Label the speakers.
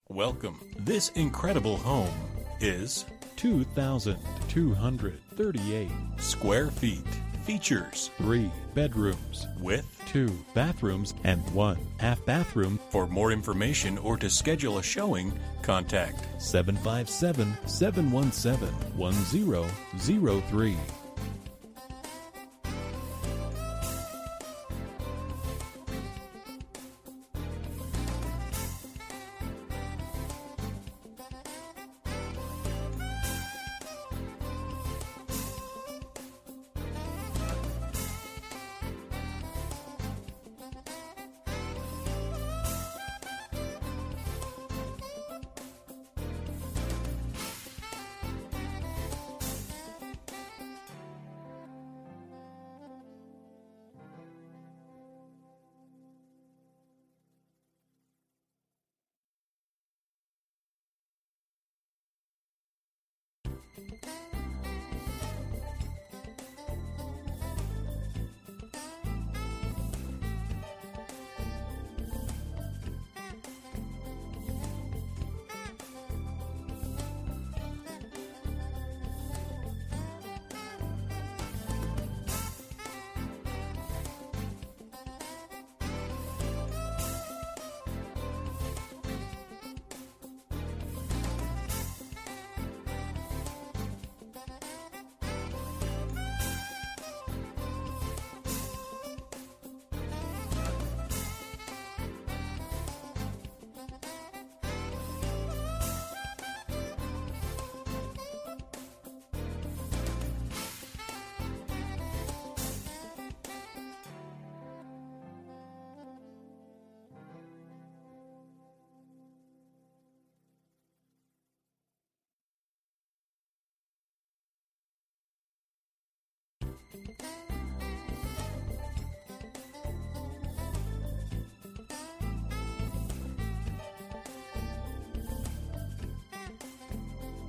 Speaker 1: Welcome. This incredible home is
Speaker 2: 2,238
Speaker 1: square feet. Features
Speaker 2: 3 bedrooms
Speaker 1: with
Speaker 2: 2 bathrooms and 1 half bathroom.
Speaker 1: For more information or to schedule a showing, contact
Speaker 2: 757-717-1003.